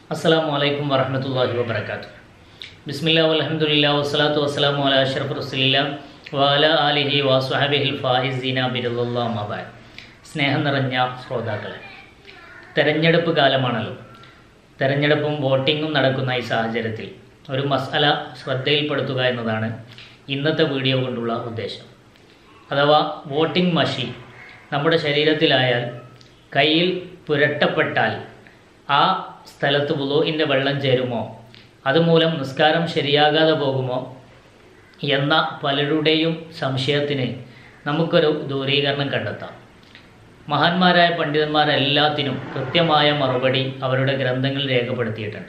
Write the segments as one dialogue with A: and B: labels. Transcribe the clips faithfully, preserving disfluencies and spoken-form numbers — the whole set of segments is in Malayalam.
A: अस्सलामु अलैकुम वरहमतुल्लाहि वबरकातुहू। बिस्मिल्लाह वल्हम्दुलिल्लाह वस्सलातु वस्सलामु अला अशरफिर റസൂലില്ലാഹ് വഅലാ ആലിഹി വസ്വഹബിഹിൽ ഫായിസീന ബിറളില്ലാഹി അമ്മാ ബഅദ്. സ്നേഹം നിറഞ്ഞ ശ്രോതാക്കളെ, തെരഞ്ഞെടുപ്പ് കാലമാണല്ലോ. തെരഞ്ഞെടുപ്പും വോട്ടിങ്ങും നടക്കുന്ന ഈ സാഹചര്യത്തിൽ ഒരു മസ്അല ശ്രദ്ധയിൽപ്പെടുത്തുക എന്നതാണ് ഇന്നത്തെ വീഡിയോ കൊണ്ടുള്ള ഉദ്ദേശം. അഥവാ വോട്ടിംഗ് മഷി നമ്മുടെ ശരീരത്തിലായാൽ, കയ്യിൽ പുരട്ടപ്പെട്ടാൽ ആ സ്ഥലത്ത് വുളൂഇൻ്റെ വെള്ളം ചേരുമോ, അതുമൂലം നിസ്കാരം ശരിയാകാതെ പോകുമോ എന്ന പലരുടെയും സംശയത്തിന് നമുക്കൊരു ദൂരീകരണം കണ്ടെത്താം. മഹാന്മാരായ പണ്ഡിതന്മാരെല്ലാത്തിനും കൃത്യമായ മറുപടി അവരുടെ ഗ്രന്ഥങ്ങളിൽ രേഖപ്പെടുത്തിയിട്ടുണ്ട്.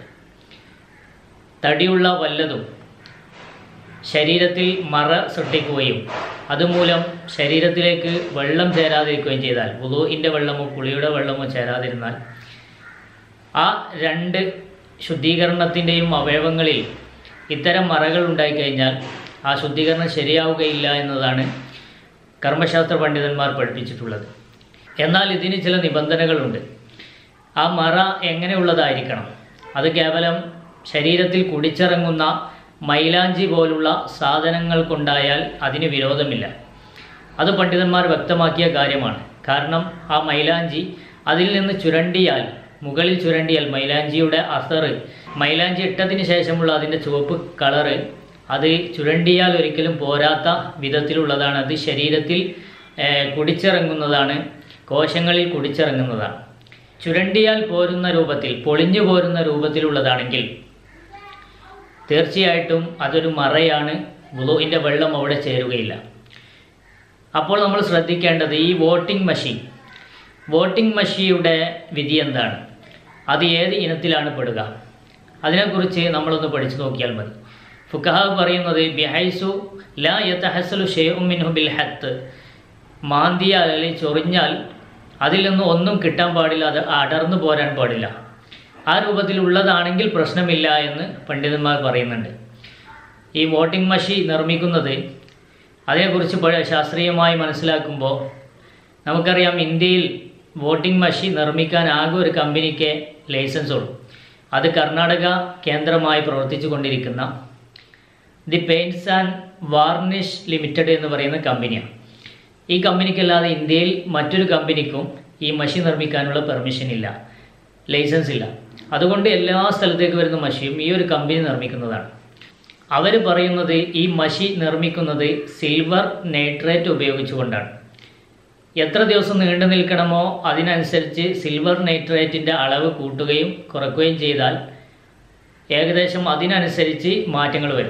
A: തടിയുള്ള വല്ലതും ശരീരത്തിൽ മറ സൃഷ്ടിക്കുകയും അതുമൂലം ശരീരത്തിലേക്ക് വെള്ളം ചേരാതിരിക്കുകയും ചെയ്താൽ, വുളൂഇൻ്റെ വെള്ളമോ കുളിയുടെ വെള്ളമോ ചേരാതിരുന്നാൽ, ആ രണ്ട് ശുദ്ധീകരണത്തിൻ്റെയും അവയവങ്ങളിൽ ഇത്തരം മറകൾ ഉണ്ടായിക്കഴിഞ്ഞാൽ ആ ശുദ്ധീകരണം ശരിയാവുകയില്ല എന്നതാണ് കർമ്മശാസ്ത്ര പണ്ഡിതന്മാർ പഠിപ്പിച്ചിട്ടുള്ളത്. എന്നാൽ ഇതിന് ചില നിബന്ധനകളുണ്ട്. ആ മറ എങ്ങനെയുള്ളതായിരിക്കണം? അത് കേവലം ശരീരത്തിൽ കുടിച്ചിറങ്ങുന്ന മൈലാഞ്ചി പോലുള്ള സാധനങ്ങൾ കൊണ്ടായാൽ അതിന് വിരോധമില്ല. അത് പണ്ഡിതന്മാർ വ്യക്തമാക്കിയ കാര്യമാണ്. കാരണം ആ മൈലാഞ്ചി അതിൽ നിന്ന് ചുരണ്ടിയാൽ, മുകളിൽ ചുരണ്ടിയാൽ മൈലാഞ്ചിയുടെ അസറ്, മൈലാഞ്ചി ഇട്ടതിന് ശേഷമുള്ള അതിൻ്റെ ചുവപ്പ് കളറ്, അത് ചുരണ്ടിയാൽ ഒരിക്കലും പോരാത്ത വിധത്തിലുള്ളതാണ്. അത് ശരീരത്തിൽ കുടിച്ചിറങ്ങുന്നതാണ്, കോശങ്ങളിൽ കുടിച്ചിറങ്ങുന്നതാണ്. ചുരണ്ടിയാൽ പോരുന്ന രൂപത്തിൽ, പൊളിഞ്ഞു പോരുന്ന രൂപത്തിലുള്ളതാണെങ്കിൽ തീർച്ചയായിട്ടും അതൊരു മറയാണ്. വുളൂഇൻ്റെ വെള്ളം അവിടെ ചേരുകയില്ല. അപ്പോൾ നമ്മൾ ശ്രദ്ധിക്കേണ്ടത് ഈ വോട്ടിംഗ് മഷി, വോട്ടിംഗ് മഷിയുടെ വിധി എന്താണ്? അത് ഏത് ഇനത്തിലാണ് പെടുക? അതിനെക്കുറിച്ച് നമ്മളൊന്ന് പഠിച്ചു നോക്കിയാൽ മതി. ഫുഖഹാ പറയുന്നത് ബിഹൈസു ലാ യതഹസ്സലു ഷൈഉൻ മിൻഹു ബിൽ ഹത്ത്, മാന്തിയാൽ അല്ലെങ്കിൽ ചൊറിഞ്ഞാൽ അതിൽ നിന്ന് ഒന്നും കിട്ടാൻ പാടില്ല, അത് അടർന്നു പോരാൻ പാടില്ല. ആ രൂപത്തിലുള്ളതാണെങ്കിൽ പ്രശ്നമില്ല എന്ന് പണ്ഡിതന്മാർ പറയുന്നുണ്ട്. ഈ വോട്ടിംഗ് മഷി നിർമ്മിക്കുന്നത്, അതിനെക്കുറിച്ച് ശാസ്ത്രീയമായി മനസ്സിലാക്കുമ്പോൾ നമുക്കറിയാം, ഇന്ത്യയിൽ വോട്ടിംഗ് മഷി നിർമ്മിക്കാൻ ആകെ ഒരു കമ്പനിക്ക് ലൈസൻസ് ഉള്ളൂ. അത് കർണാടക കേന്ദ്രമായി പ്രവർത്തിച്ചു കൊണ്ടിരിക്കുന്ന the paints and varnish limited എന്ന് പറയുന്ന കമ്പനിയാണ്. ഈ കമ്പനിക്കല്ലാതെ ഇന്ത്യയിൽ മറ്റൊരു കമ്പനിക്കും ഈ മഷി നിർമ്മിക്കാനുള്ള പെർമിഷൻ ഇല്ല, ലൈസൻസ് ഇല്ല. അതുകൊണ്ട് എല്ലാ സ്ഥലത്തേക്ക് വരുന്ന മഷിയും ഈ ഒരു കമ്പനി നിർമ്മിക്കുന്നതാണ്. അവർ പറയുന്നത് ഈ മഷി നിർമ്മിക്കുന്നത് സിൽവർ നൈട്രേറ്റ് ഉപയോഗിച്ചുകൊണ്ടാണ്. എത്ര ദിവസം നീണ്ടു നിൽക്കണമോ അതിനനുസരിച്ച് സിൽവർ നൈട്രേറ്റിൻ്റെ അളവ് കൂട്ടുകയും കുറയ്ക്കുകയും ചെയ്താൽ ഏകദേശം അതിനനുസരിച്ച് മാറ്റങ്ങൾ വരും.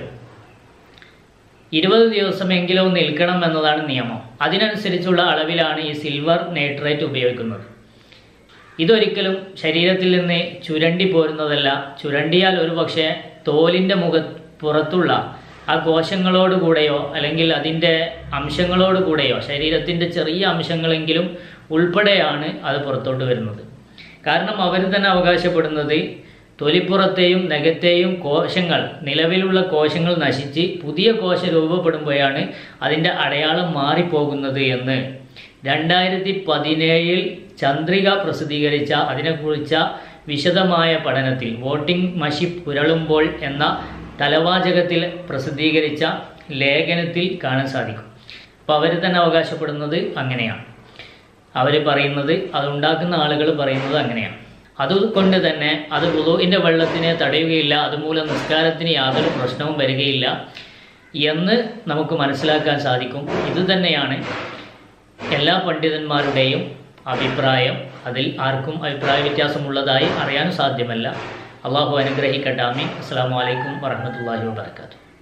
A: ഇരുപത് ദിവസമെങ്കിലോ നിൽക്കണം എന്നതാണ് നിയമം. അതിനനുസരിച്ചുള്ള അളവിലാണ് ഈ സിൽവർ നൈട്രേറ്റ് ഉപയോഗിക്കുന്നത്. ഇതൊരിക്കലും ശരീരത്തിൽ നിന്ന് ചുരണ്ടി പോരുന്നതല്ല. ചുരണ്ടിയാൽ ഒരു പക്ഷേ തോലിൻ്റെ മുഖ പുറത്തുള്ള ആ കോശങ്ങളോടുകൂടെയോ അല്ലെങ്കിൽ അതിൻ്റെ അംശങ്ങളോടുകൂടെയോ, ശരീരത്തിൻ്റെ ചെറിയ അംശങ്ങളെങ്കിലും ഉൾപ്പെടെയാണ് അത് പുറത്തോട്ട് വരുന്നത്. കാരണം അവർ തന്നെ അവകാശപ്പെടുന്നത് തൊലിപ്പുറത്തെയും നഖത്തെയും കോശങ്ങൾ, നിലവിലുള്ള കോശങ്ങൾ നശിച്ച് പുതിയ കോശം രൂപപ്പെടുമ്പോഴാണ് അതിൻ്റെ അടയാളം മാറിപ്പോകുന്നത് എന്ന് രണ്ടായിരത്തി പതിനേഴിൽ ചന്ദ്രിക പ്രസിദ്ധീകരിച്ച, അതിനെക്കുറിച്ച വിശദമായ പഠനത്തിൽ, വോട്ടിംഗ് മഷി പുരളുമ്പോൾ എന്ന തലവാചകത്തിൽ പ്രസിദ്ധീകരിച്ച ലേഖനത്തിൽ കാണാൻ സാധിക്കും. അപ്പോൾ അവർ തന്നെ അവകാശപ്പെടുന്നത് അങ്ങനെയാണ്. അവർ പറയുന്നത്, അതുണ്ടാക്കുന്ന ആളുകൾ പറയുന്നത് അങ്ങനെയാണ്. അതുകൊണ്ട് തന്നെ അത് വുളൂഇൻ്റെ വെള്ളത്തിനെ തടയുകയില്ല, അതുമൂലം നിസ്കാരത്തിന് യാതൊരു പ്രശ്നവും വരികയില്ല എന്ന് നമുക്ക് മനസ്സിലാക്കാൻ സാധിക്കും. ഇത് തന്നെയാണ് എല്ലാ പണ്ഡിതന്മാരുടെയും അഭിപ്രായം. അതിൽ ആർക്കും അഭിപ്രായ വ്യത്യാസമുള്ളതായി അറിയാൻ സാധ്യമല്ല. അള്ളാഹു അനുഗ്രഹിക്കട്ടെ. ആമീൻ. അസ്സലാമു അലൈക്കും വറഹ്മത്തുള്ളാഹി വബറകാതുഹു.